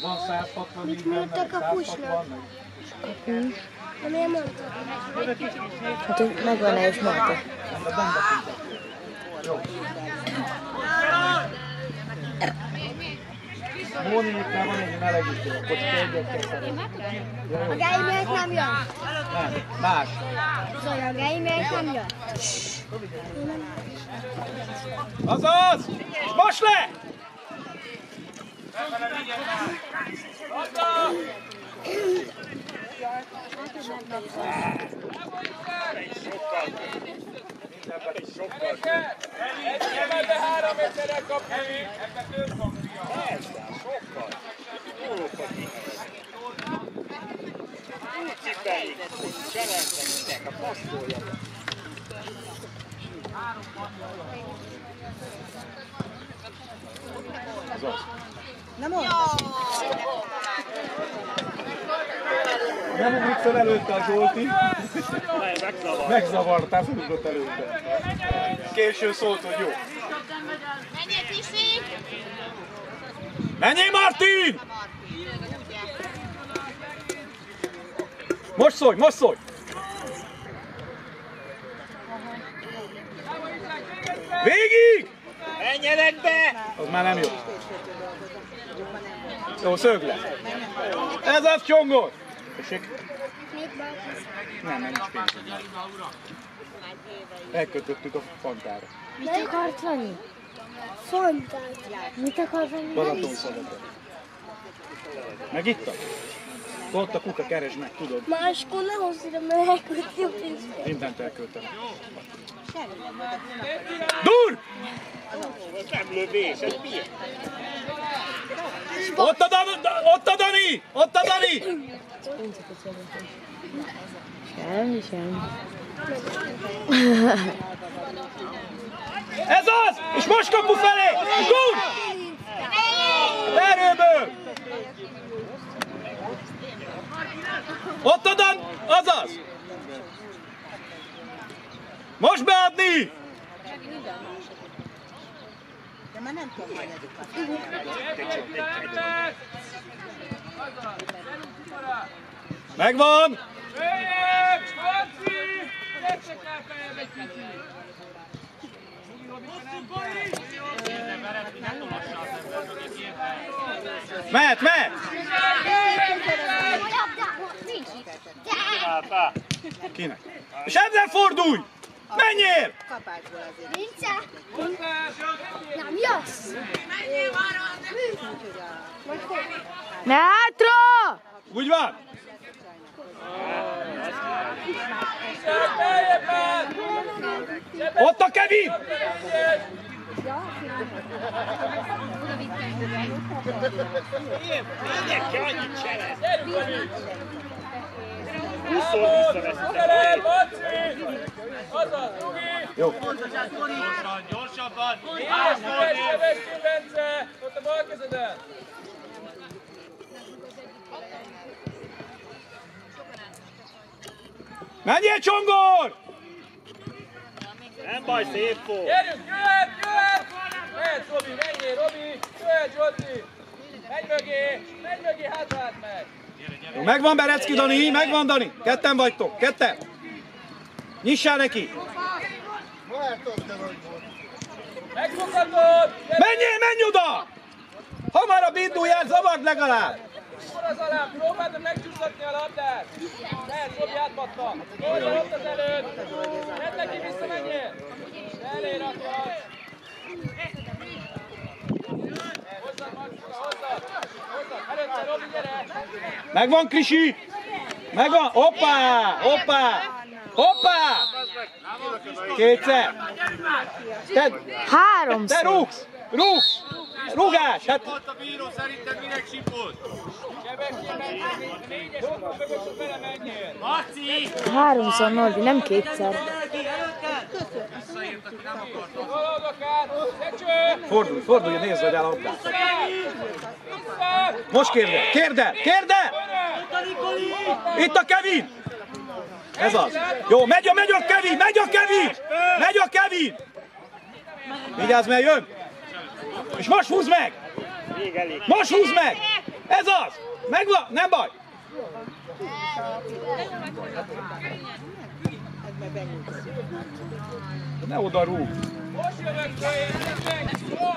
Van 160, mit mondtak a pusnak? Miért mondtak? Hát, hogy megvan-e és mondta. Móniéknál van egy melegítő, akkor egyet kell. A Geimek nem jön. Nem, más. Szóval a Geimek nem jön. Azaz! És most le! Ebben 3 méterrel kap Kevin, ebben több van. Sokkal. Úgy cipelik, cseleknek, a passzolja. Nem úgy fel előtte a Zsolti. Megzavartál, felütött előtte. Késő szólt, hogy jó. Menjél, Piszi! Menjél, Martin! Most szólj, most szólj! Végig! Menjenek be! Az már nem jó. Jó, szög le. Ez az Csongor! Tessék? Nem, nincs pénz. Elkötöttük a fantára. Mit akart venni? Fantát. Mit akart venni? Balaton szeletet. Megittam? Ott a kuka, keresd meg, tudod. Máskor ne hozz ide, mert elkölti a pénzt. Mindent elköltem. Dur! Ez nem lövés, ez mi? Ott a Dani! Ott a Dani! Semmi, semmi. Ez az! És most kapu felé! Dur! Erőből! Ott a Dan! Azaz! Most beadni! De már nem tudom majd edukat. Megvan! Mehet, mehet! Kinek? És ezzel fordulj! Menjél! Kapásból azért. Nincs. Nem jössz. Ne hátra! Úgy van! Ott a Kevin! Mindenki annyit cselez. 20-szor visszaveszik. Jó. Gyorsabban! Éves Bence! Ott a bal kezedet! Menjél, Csongor! Nem baj, szép fog. Gyerünk, jöhet! Mehetsz, Robi, menjél, Robi! Jöhet, Zsolti! Menj mögé, hátrát meg! Jó, megvan Berecki, Dani, megvan Dani. Ketten vagytok, ketten. Nyissál neki. Megfoghatod! Menjél, menj oda! Hamarabb induljál, zavard legalább. Hol az alám? Próbáld megcsúsztatni a labdát! Mehetsz, Robi, átpattan! Oldal ott az előtt! Menj neki, visszamenjél! Elé rakja! Hozzad, Marcika, hozzad! Előtte, Robi, gyere! Megvan, Krisi. Megvan. Hoppá, hoppá, hoppá. Kétszer. Te Háromszor. rúgsz, rúgsz. Rúgás, hát Ott a bíró, szerinted minek sipod? Négyes ottól mögöttől bele menjél! Marci! Háromszor, Norbi, nem kétszer. fordulj, fordulj, nézd, hogy áll a labdát. Most kérd el, kérd el, kérd el! Itt a Kevin! Ez az. Jó, megy a Kevin, megy a Kevin! Megy a Kevin! Vigyázz, mert jön! És most húzd meg! Most húzd meg! Ez az! Megvan! Nem baj! Ne oda rúg! Most jövök ki, meg!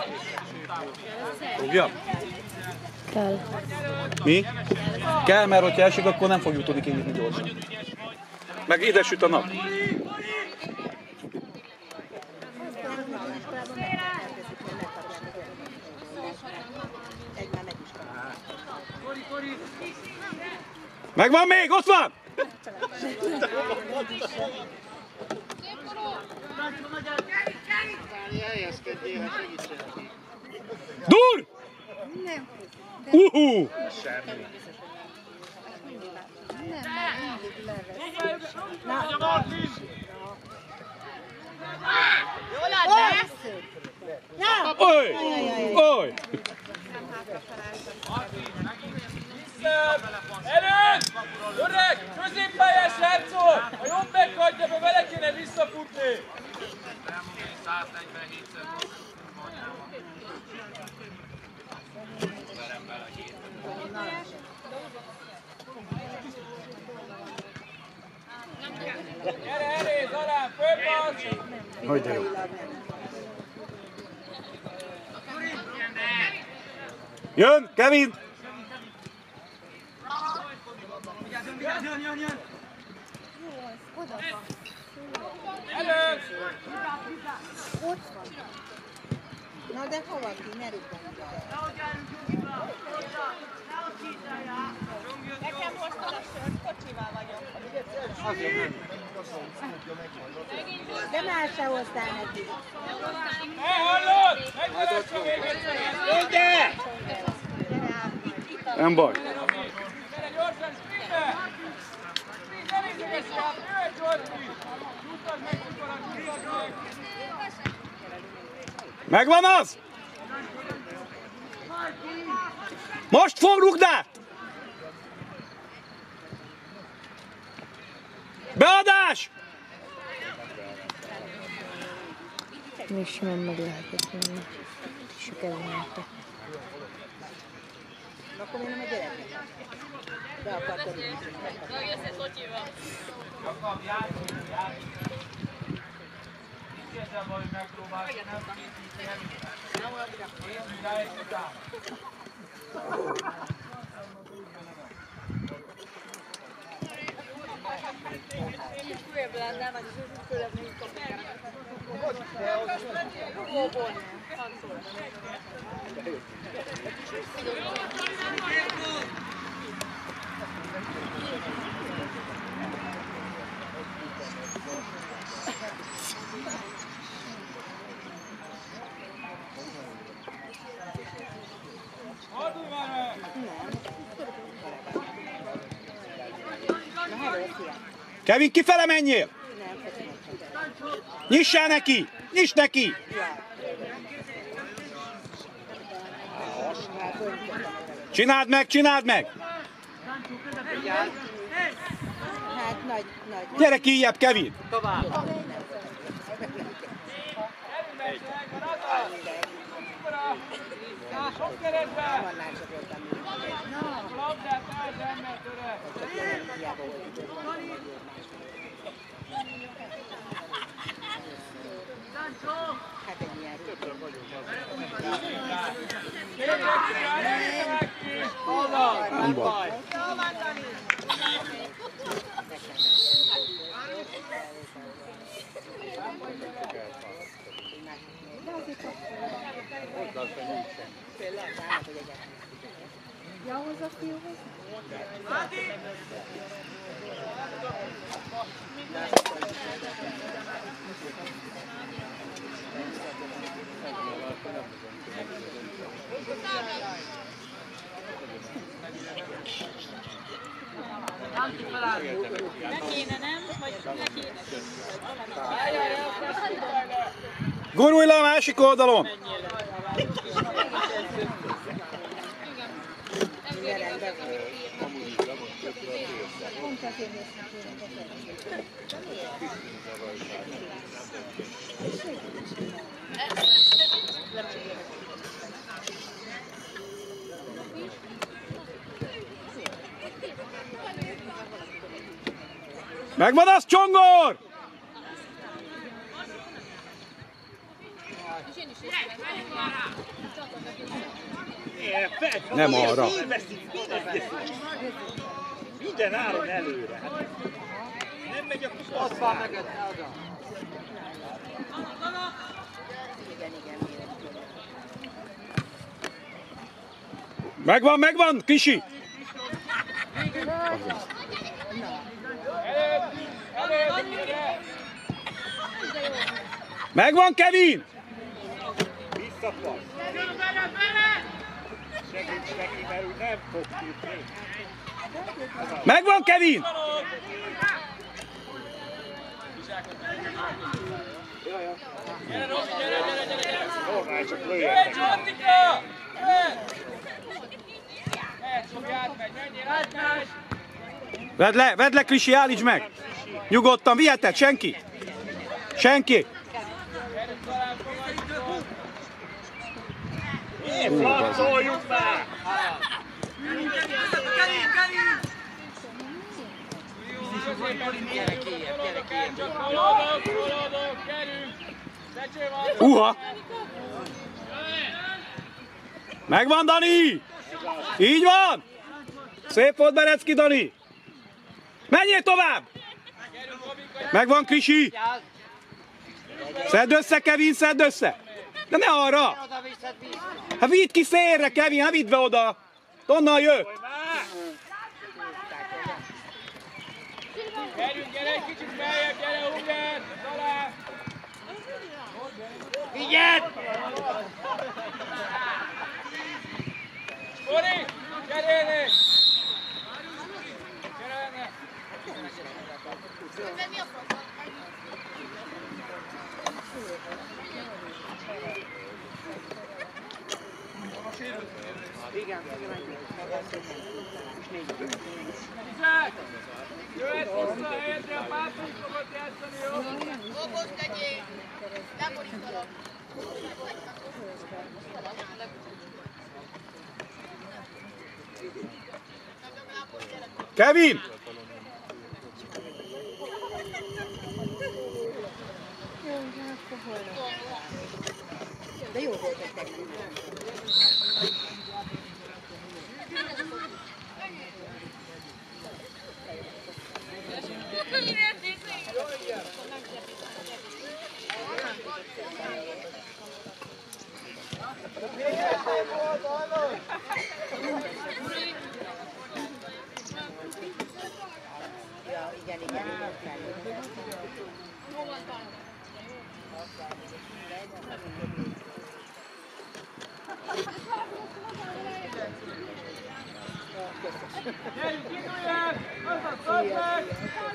Rúgja? Kell. Mi? Kell, mert hogyha esik, akkor nem fogjuk tudni kinyitni gyorsan. Meg ide süt a nap. Megvan még, ott van! Dur! Oj! Oj! Előtt! Öreg! Középpályás srácok! A jobb meghagyja be, vele kéne visszafutni! Gyere, Eréz, Arán, fölpassz! Hogy de jó. Jön, Kevin! Jön! Előtt! Na de hova ki, ne rúgjon be. Nekem hoztad a sört, kocsival vagyok. De már se hoztál neki. Hallod? Megtalálsz a véget! Ide! Nem baj. Gyere gyorsan, sprintbe! Sprint, ne nézzük ezt, jöjj Zsolti! Tudtad meg, tudtad meg! Megvan az? Most fog rugdát! Beadás! Még simán meg lehetett menni. Sikerül mentek. Akkor én nem a gyereknek. Be akartad így. Kevin, kifele menjél! Nyissál neki! Nyiss neki! Csináld meg, csináld meg! Hát nagy. Gyere ki ilyebb, Kevin! Sok keretben! Labdát el, nem töre! Hát egy ilyen Nem baj. Ahhoz a fiúhoz? Ne kéne, nem? Vagy ne kéne? Gurulj le a másik oldalon! Pont azért néznek tőlünk a Megvan az, Csongor! Nem arra. Minden áron előre. Nem megy a kupasz. Megvan, Kisi! Megvan, Kevin! Visszapassz. Segíts neki, mert úgy nem fog tudni. Megvan, Kevin! Normál, csak lőjetek. Vedd le, Krisi, állíts meg! Nyugodtan, viheted, senki! Senki! Flancoljuk már! Uha! Megvan, Dani! Így van! Szép volt, Berecki, Dani! Menjél tovább! Megvan, Krisi! Szedd össze, Kevin, szedd össze! De ne arra! Hát vidd ki félre, Kevin, hát vidd be oda! Onnan jö! Gyere egy kicsit beljebb, gyere, Ugár! Talán! Figyeld! Spori! Gyere! Gyere! Izák! Jöhet vissza a helyedre, a pápunk fogod játszani, jó? Okos legyél! Lemorítalak! Kevin! De jó volt egy technika. Ja, igen. Gyerünk, induljál! Azaz, meg!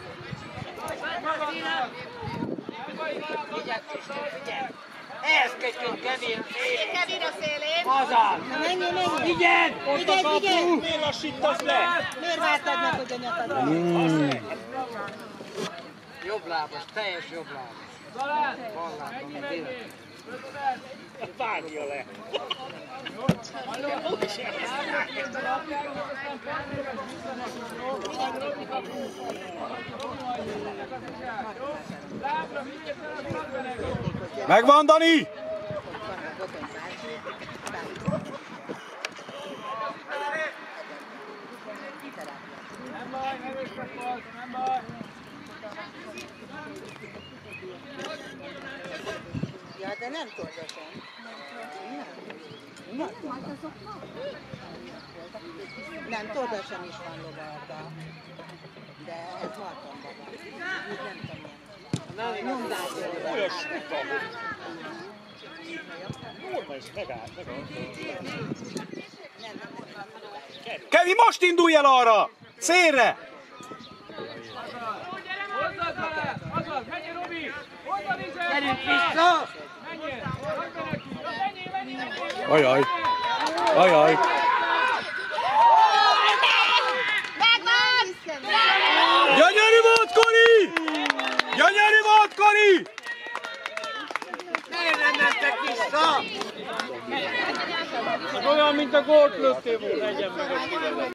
Ehhez kötjön Kevin! Kevin a szélén! Hazán! Menj! Figyeld! Figyelj! Miért lassítasz le? Miért vártad meg, hogy a nyakadra? Jobblábas, teljes jobblábas. Zalán! Ballábban, meg direkt. Vágja le. Megvan, Dani! Nem baj, ne vesztek, nem baj! Ja, de nem tordosan. Nem, tordosan is van lovarda. De ez Martonban van. Úgy nem tudom milyen. Nyomdát jól. Olyan suta. Normális, megállt. Kevin, most indulj el arra! Szélre! Hozzad vele! Azaz, menjél, Robi! Hozzad is el! Gyerünk vissza! Menjél! Hagyd be neki! Menjél! Ajaj! Ajaj! Gyönyörű volt, Kori! Gyönyörű volt, Kori! Miért nem mentek vissza? Olyan, mint a gólt lőttél volna, legyen meg a